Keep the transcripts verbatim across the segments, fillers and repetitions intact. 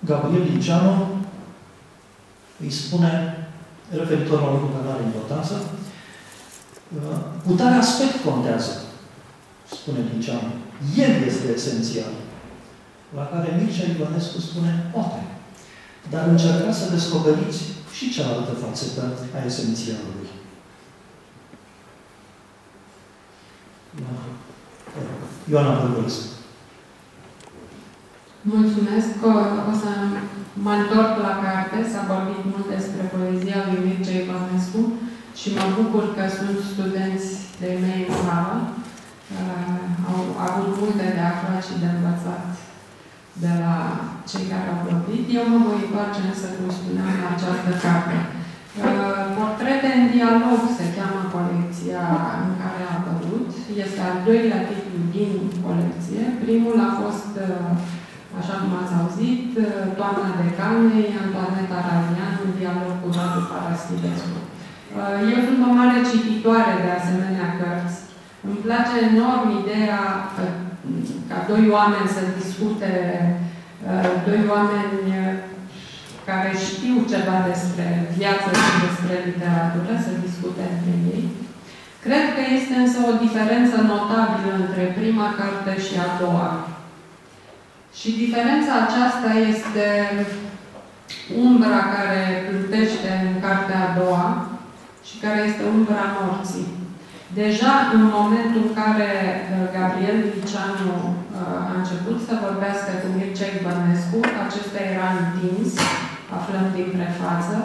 Gabriel Liceanu îi spune, referitor la lucru care are importanță, cu tare aspect contează, spune Liceanu. El este esențial. La care Mircea Ivănescu spune, poate. Dar încercați să descoperiți și cealaltă fațetă a esențialului. Ioana Bărbărescu. Mulțumesc. O să mă întorc la carte. S-a vorbit mult despre poezia lui Mircea Ivănescu și mă bucur că sunt studenți de mei în sală. Uh, au avut multe de aflat și de învățat de la cei care au vorbit. Eu mă voi întoarce însă, cum spuneam, la această carte. Uh, Portrete în dialog se cheamă colecția în care a apărut. Este al doilea titlu din colecție. Primul a fost, uh, așa cum ați auzit, uh, Toamna Decanei, Antoaneta Ralian, în dialog cu Radu Paraschivescu. Uh, eu sunt o mare cititoare de asemenea cărți. Îmi place enorm ideea că, ca doi oameni să discute, uh, doi oameni care știu ceva despre viață și despre literatură, să discute între ei. Cred că este însă o diferență notabilă între prima carte și a doua. Și diferența aceasta este umbra care plutește în cartea a doua și care este umbra morții. Deja în momentul în care Gabriel Liceanu a început să vorbească cu Mircea Ivănescu, acesta era întins, aflăm din prefață,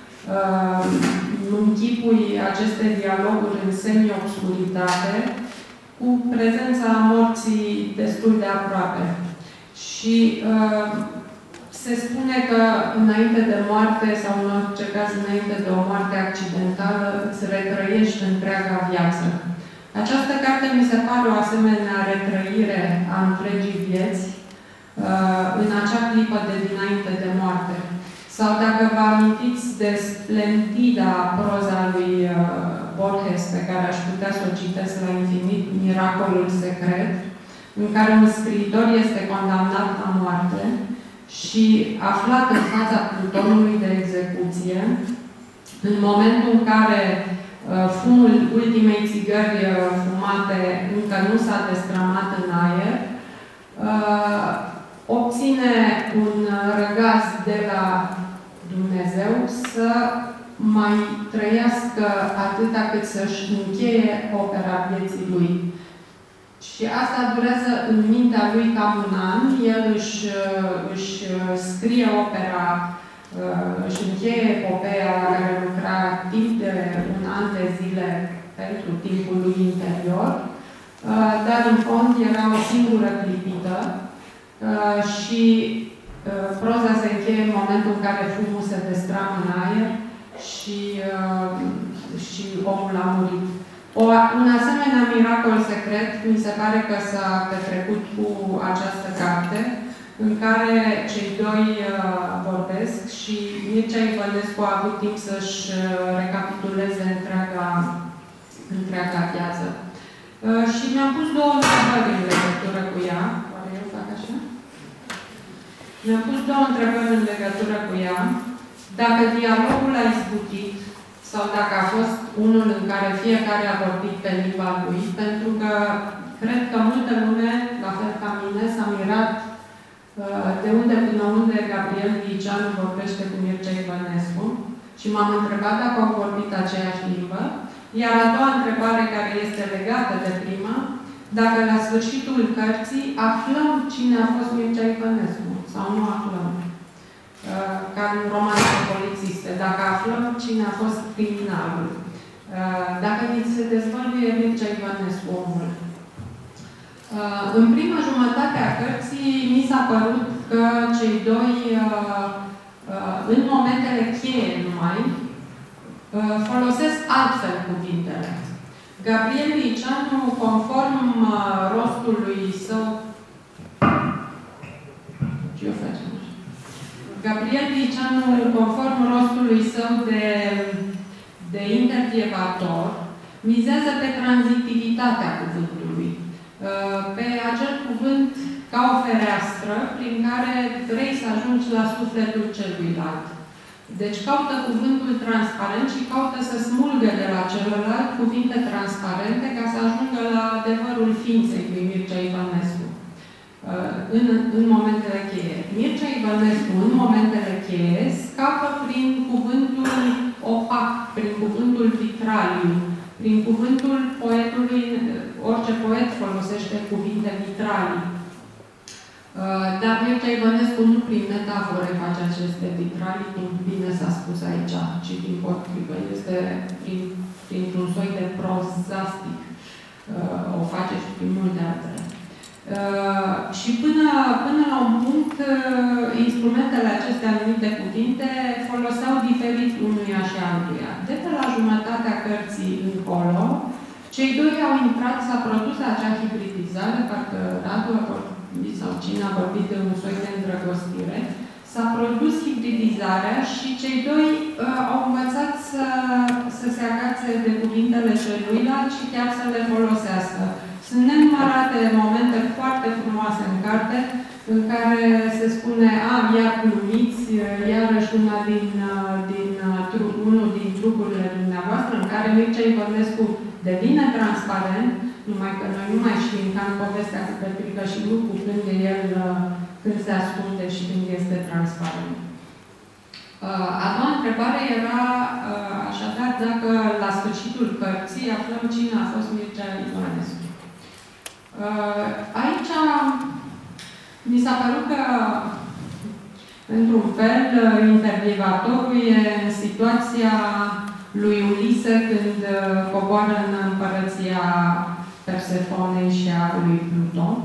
închipui aceste dialoguri în semi-obscuritate, cu prezența morții destul de aproape. Și uh, se spune că înainte de moarte, sau în orice caz înainte de o moarte accidentală, îți retrăiești întreaga viață. Această carte mi se pare o asemenea retrăire a întregii vieți uh, în acea clipă de dinainte de moarte. Sau dacă vă amintiți de splendida proza lui uh, Borges, pe care aș putea să o citesc la infinit, Miracolul secret, în care un scriitor este condamnat la moarte și aflat în fața plutonului de execuție, în momentul în care uh, fumul ultimei țigări uh, fumate încă nu s-a destrămat în aer, uh, obține un răgaz de la Dumnezeu să mai trăiască atâta cât să-și încheie opera vieții lui. Și asta durează în mintea lui cam un an. El își, își scrie opera, își încheie epopeea la care lucra timp de un an de zile pentru timpul lui interior, dar în fond era o singură clipită și proza se încheie în momentul în care fumul se destramă în aer și, și omul a murit. O, un asemenea miracol secret, mi se pare că s-a petrecut cu această carte, în care cei doi uh, vorbesc și Mircea Ivănescu a avut timp să-și uh, recapituleze întreaga, întreaga viață. Uh, și mi-am pus două întrebări în legătură cu ea. Oare eu fac așa? Mi-am pus două întrebări în legătură cu ea. Dacă dialogul a izbutit, sau dacă a fost unul în care fiecare a vorbit pe limba lui, pentru că cred că multă lume, la fel ca mine, s-a mirat uh, de unde până unde Gabriel Liceanu vorbește cu Mircea Ivănescu și m-am întrebat dacă au vorbit aceeași limbă. Iar a doua întrebare, care este legată de prima, dacă la sfârșitul cărții aflăm cine a fost Mircea Ivănescu sau nu aflăm. Ca în romanele polițiste, dacă aflăm cine a fost criminalul, dacă ni se dezvăluie Mircea Ivănescu omul. În prima jumătate a cărții mi s-a părut că cei doi, în momentele cheie numai, folosesc altfel cuvintele. Gabriel Liceanu, conform rostului său, ce o facem? Gabriel Liceanu, conform rostului său de, de intervievator, mizează pe tranzitivitatea cuvântului, pe acel cuvânt ca o fereastră prin care vrei să ajungi la sufletul celuilalt. Deci caută cuvântul transparent și caută să smulgă de la celălalt cuvinte transparente ca să ajungă la adevărul ființei lui Mircea Ivănescu. În, în momentele cheie. Mircea Ivănescu, în momentele cheie, scapă prin cuvântul opac, prin cuvântul vitraliu, prin cuvântul poetului. Orice poet folosește cuvinte vitralii. Dar Mircea Ivănescu nu prin metafore face aceste vitralii, cum bine s-a spus aici, ci din potrivă. Este prin, printr-un soi de prozastic. O face și prin multe altele. Uh, și până, până la un punct, uh, instrumentele acestea numite cuvinte foloseau diferit unuia și altuia. De pe la jumătatea cărții încolo, cei doi au intrat, s-a produs acea hibridizare, parcă Radu a vorbit sau cine a vorbit de un soi de îndrăgostire, s-a produs hibridizarea și cei doi uh, au învățat să, să se agațe de cuvintele celuilalt și chiar să le folosească. Sunt nenumărate momente foarte frumoase în carte, în care se spune, a, iar glumiți, iarăși una din, din, unul din trucurile dumneavoastră, în care Mircea Ivănescu devine transparent, numai că noi nu mai știm ca în povestea cu Petrică și Lucu când e el, când se ascunde și când este transparent. A doua întrebare era, așadar, dacă la sfârșitul cărții aflăm cine a fost Mircea Ivănescu. Aici mi s-a părut că, într-un fel, intervievatorul e în situația lui Ulise când coboară în împărăția Persefonei și a lui Pluton.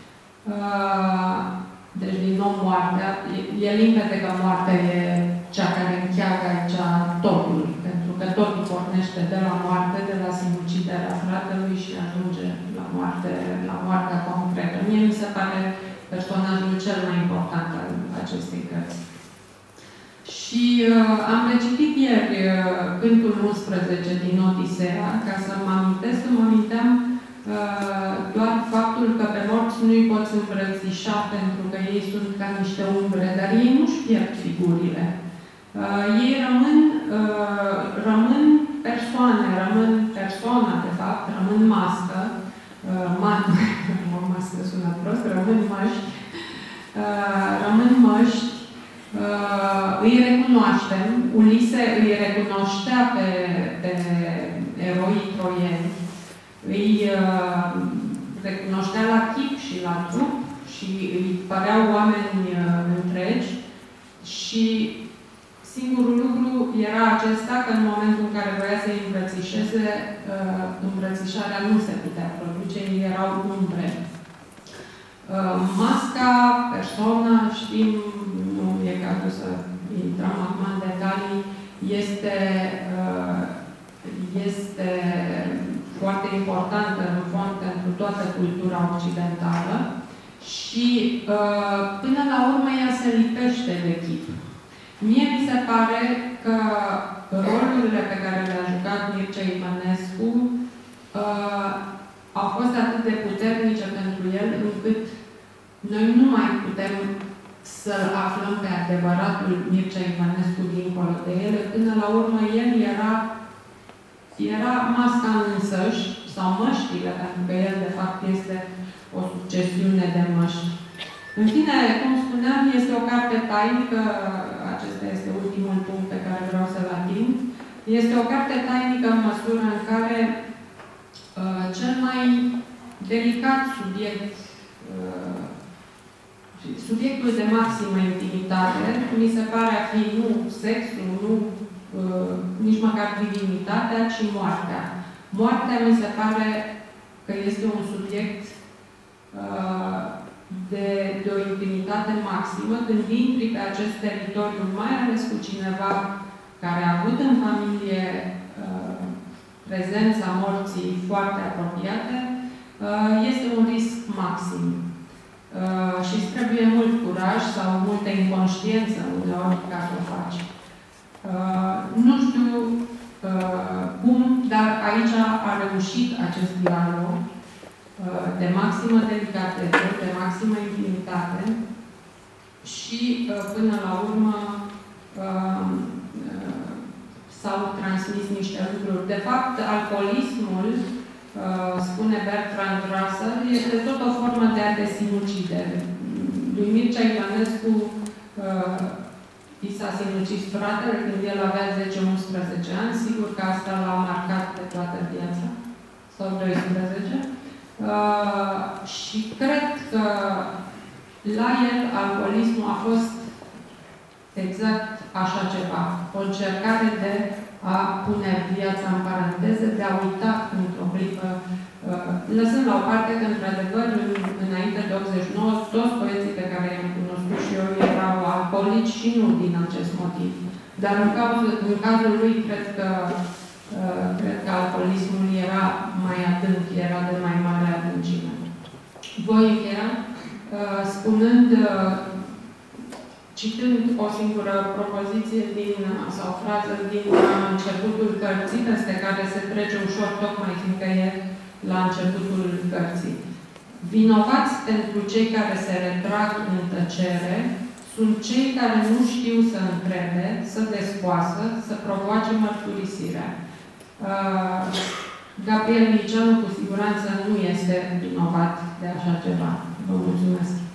Deci, din nou, moartea. E limpede că moartea e cea care încheagă aici totul. Pentru că totul pornește de la moarte, de la sinuciderea fratelui și ajunge la moarte, la moartea concretă. Mie mi se pare personajul cel mai important al acestei cărți. Și uh, am recitit ieri uh, Cântul unsprezece din Odiseea, ca să mă amintesc, că mă aminteam uh, doar faptul că pe morți nu-i poți îmbrățișa pentru că ei sunt ca niște umbre, dar ei nu-și pierd figurile. Uh, ei rămân, uh, rămân persoane, rămân persoana, de fapt, rămân mască, uh, man, mască sună prost, rămân măști, uh, rămân măști, uh, îi recunoaștem, Ulise îi recunoștea pe, pe eroii troieni, îi uh, recunoștea la chip și la trup și îi păreau oameni uh, întregi și singurul lucru era acesta, că în momentul în care voia să-i îmbrățișeze, uh, îmbrățișarea nu se putea produce, ei erau umbre. Uh, masca, persoana, știm, nu e cazul să intrăm acum în detalii, este, uh, este foarte importantă, în fond, pentru toată cultura occidentală și, uh, până la urmă, ea se lipește de chip. Mie mi se pare că rolurile pe care le-a jucat Mircea Ivănescu uh, au fost atât de puternice pentru el, încât noi nu mai putem să-l aflăm pe adevăratul Mircea Ivănescu dincolo de ele. Până la urmă, el era, era masca însăși, sau măștile, pentru că el, de fapt, este o succesiune de măști. În fine, cum spuneam, este o carte tainică, acesta este ultimul punct pe care vreau să-l ating. Este o carte tainică în măsură în care uh, cel mai delicat subiect, uh, subiectul de maximă intimitate, mi se pare a fi nu sexul, nu uh, nici măcar divinitatea, ci moartea. Moartea mi se pare că este un subiect uh, De, de o intimitate maximă, când intri pe acest teritoriu, mai ales cu cineva care a avut în familie uh, prezența morții foarte apropiate, uh, este un risc maxim. Uh, și îți trebuie mult curaj sau multă inconștiență uneori ca să o faci. Uh, nu știu uh, cum, dar aici a reușit acest dialog. de maximă delicatețe, de maximă intimitate și, până la urmă, s-au transmis niște lucruri. De fapt, alcoolismul, spune Bertrand Russell, este tot o formă de a te sinucide. Lui Mircea Ionescu i s-a sinucis fratele când el avea zece unsprezece ani. Sigur că asta l-a marcat pe toată viața. Sau doisprezece. Uh, și cred că la el alcoolismul a fost exact așa ceva. O încercare de a pune viața în paranteză, de a uita într-o clipă, uh, lăsând la o parte că, într-adevăr, înainte de optzeci și nouă, toți poeții pe care i-am cunoscut și eu erau alcoolici și nu din acest motiv. Dar în cazul, în cazul lui, cred că Uh, cred că alcoolismul era mai adânc, era de mai mare adâncime. Voi încheia uh, spunând, uh, citând o singură propoziție din, sau frază din începutul cărții, peste care se trece ușor, tocmai fiindcă e la începutul cărții. Vinovați pentru cei care se retrag în tăcere sunt cei care nu știu să întrebe, să descoasă, să provoace mărturisirea. Uh, Gabriel Liceanu cu siguranță nu este vinovat de așa ceva. Vă mulțumesc!